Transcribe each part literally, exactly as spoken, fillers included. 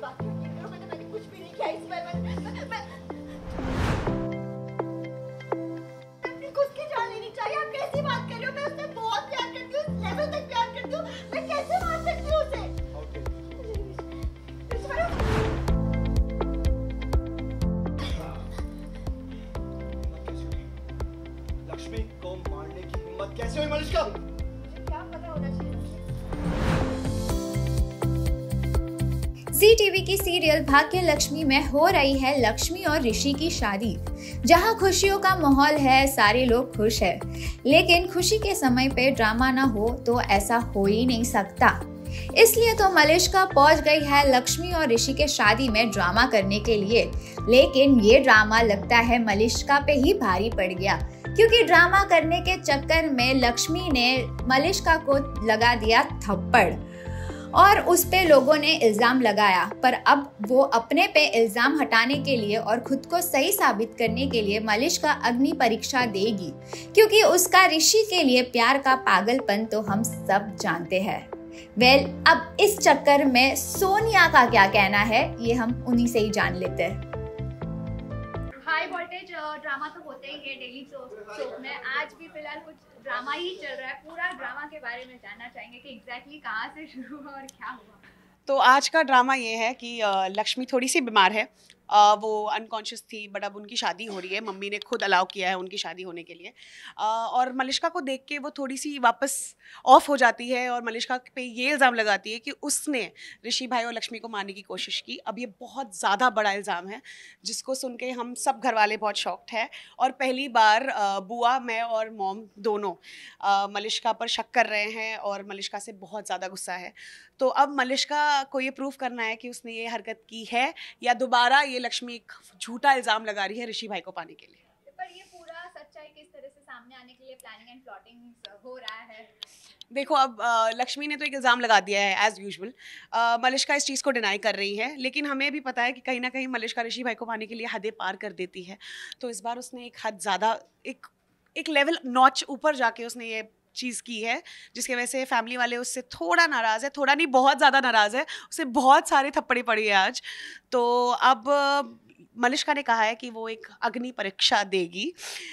बात करती हूँ, मैंने मैंने कुछ भी नहीं किया इस बार। मैं मैं मैं अपनी खुद की जान लेनी चाहिए। आप कैसी बात कर रहे हो? मैं उससे बहुत प्यार करती हूँ, उस लेवल तक प्यार करती हूँ। मैं कैसे मार सकती हूँ उसे? लक्ष्मी को मारने की हिम्मत कैसे हुई मलिष्का? मुझे क्या पता होना चाहिए? जी टीवी की सीरियल भाग्य लक्ष्मी में हो रही है लक्ष्मी और ऋषि की शादी, जहां खुशियों का माहौल है, सारे लोग खुश हैं। लेकिन खुशी के समय पे ड्रामा ना हो तो ऐसा हो ही नहीं सकता। इसलिए तो मलिष्का पहुंच गई है लक्ष्मी और ऋषि के शादी में ड्रामा करने के लिए। लेकिन ये ड्रामा लगता है मलिष्का पे ही भारी पड़ गया, क्योंकि ड्रामा करने के चक्कर में लक्ष्मी ने मलिष्का को लगा दिया थप्पड़ और उस पे लोगों ने इल्जाम लगाया। पर अब वो अपने पे इल्जाम हटाने के लिए और खुद को सही साबित करने के लिए मलिष्का अग्नि परीक्षा देगी, क्योंकि उसका ऋषि के लिए प्यार का पागलपन तो हम सब जानते हैं। वेल well, अब इस चक्कर में सोनिया का क्या कहना है, ये हम उन्हीं से ही जान लेते हैं। हाई वोल्टेज ड्रामा तो होते ही है डेली सोप में। आज भी फिलहाल कुछ ड्रामा ही चल रहा है। पूरा ड्रामा के बारे में जानना चाहेंगे कि एग्जैक्टली कहाँ से शुरू हुआ और क्या हुआ। तो आज का ड्रामा ये है कि लक्ष्मी थोड़ी सी बीमार है, वो अनकॉन्शियस थी, बट अब उनकी शादी हो रही है। मम्मी ने खुद अलाउ किया है उनकी शादी होने के लिए। और मलिष्का को देख के वो थोड़ी सी वापस ऑफ हो जाती है और मलिष्का पे ये इल्ज़ाम लगाती है कि उसने ऋषि भाई और लक्ष्मी को मारने की कोशिश की। अब ये बहुत ज़्यादा बड़ा इल्ज़ाम है, जिसको सुन के हम सब घर वाले बहुत शॉक्ड है। और पहली बार बुआ, मैं और मॉम दोनों मलिष्का पर शक कर रहे हैं और मलिष्का से बहुत ज़्यादा गुस्सा है। तो अब मलिष्का को ये प्रूव करना है कि उसने ये हरकत की है या दोबारा ये लक्ष्मी एक झूठा इल्ज़ाम लगा रही है ऋषि भाई को पाने के लिए। पर ये पूरा सच्चाई किस तरह से सामने आने के लिए प्लानिंग एंड प्लॉटिंग हो रहा है? देखो, अब लक्ष्मी ने तो एक इल्ज़ाम लगा दिया है एज़ यूजुअल। मलिष्का इस चीज़ को डिनाई कर रही है, लेकिन हमें भी पता है कि कहीं ना कहीं मलिष्का ऋषि भाई को पाने के लिए हदें पार कर देती है। तो इस बार उसने एक हद ज़्यादा, एक एक लेवल नॉच ऊपर जाके उसने ये चीज़ की है, जिसकी वजह से फैमिली वाले उससे थोड़ा नाराज़ है। थोड़ा नहीं, बहुत ज़्यादा नाराज़ है। उसे बहुत सारे थप्पड़ी पड़ी है आज। तो अब मलिष्का ने कहा है कि वो एक अग्नि परीक्षा देगी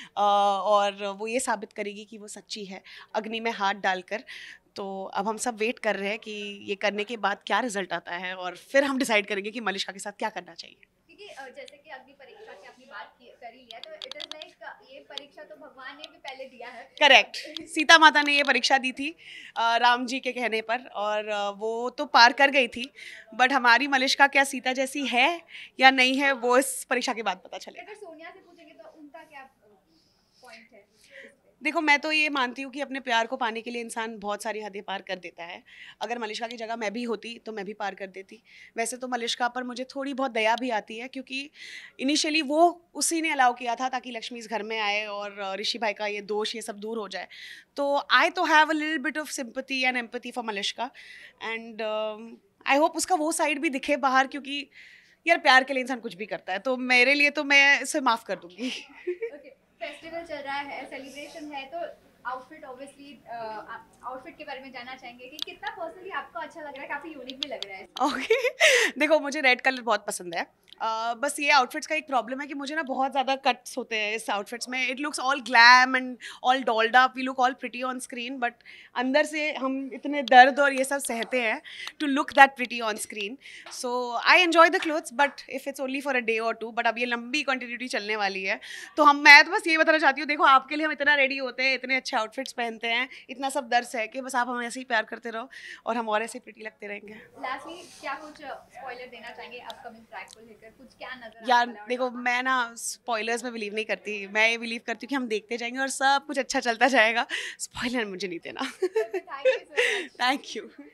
और वो ये साबित करेगी कि वो सच्ची है, अग्नि में हाथ डालकर। तो अब हम सब वेट कर रहे हैं कि ये करने के बाद क्या रिजल्ट आता है और फिर हम डिसाइड करेंगे कि मलिष्का के साथ क्या करना चाहिए। क्योंकि जैसे कि अग्नि परीक्षा की अपनी बात कर ही लिया, तो इट इज लाइक ये परीक्षा तो भगवान ने भी पहले दिया है। करेक्ट, सीता माता ने ये परीक्षा दी थी राम जी के कहने पर, और वो तो पार कर गई थी। बट हमारी मलिष्का क्या सीता जैसी है या नहीं है, वो इस परीक्षा के बाद पता चलेगा। अगर सोनिया से पूछेंगे तो उनका क्या पॉइंट है? देखो, मैं तो ये मानती हूँ कि अपने प्यार को पाने के लिए इंसान बहुत सारी हदें पार कर देता है। अगर मलिष्का की जगह मैं भी होती तो मैं भी पार कर देती। वैसे तो मलिष्का पर मुझे थोड़ी बहुत दया भी आती है, क्योंकि इनिशियली वो उसी ने अलाउ किया था ताकि लक्ष्मी इस घर में आए और ऋषि भाई का ये दोष ये सब दूर हो जाए। तो I do have a little bit of sympathy and empathy for Malishka, and I hope उसका वो साइड भी दिखे बाहर, क्योंकि यार प्यार के लिए इंसान कुछ भी करता है। तो मेरे लिए तो मैं इसे माफ़ कर दूँगी। फेस्टिवल चल रहा है, सेलिब्रेशन है, तो आउटफिट ऑब्वियसली आउटफिट के बारे में जानना चाहेंगे कि कितना पर्सनली आपको अच्छा लग रहा है, काफ़ी यूनिक भी लग रहा है। Okay okay. देखो, मुझे रेड कलर बहुत पसंद है। uh, बस ये आउटफिट्स का एक प्रॉब्लम है कि मुझे ना बहुत ज़्यादा कट्स होते हैं इस आउटफिट्स में। It looks all glam and all dolled up, we look all pretty on screen, but अंदर से हम इतने दर्द और ये सब सहते हैं to look that pretty on screen. So I enjoy the clothes, but if it's only for a day or two. But अब ये लंबी कंटिन्यूटी चलने वाली है, तो हम मैं तो बस ये बताना चाहती हूँ, देखो आपके लिए हम इतना रेडी होते हैं, इतने अच्छे आउटफिट्स पहनते हैं, इतना सब दर्द है कि बस आप हमें ऐसे ही प्यार करते रहो और हम और ऐसे प्रिटी लगते रहेंगे। लास्टली क्या कुछ स्पॉइलर देना चाहेंगे अपकमिंग ट्रैक को लेकर? कुछ क्या नजर यार देखो, मैं ना स्पॉयलर्स में बिलीव नहीं करती। मैं ये बिलीव करती हूँ कि हम देखते जाएंगे और सब कुछ अच्छा चलता जाएगा। स्पॉइलर मुझे नहीं देना। Thank you. Thank you.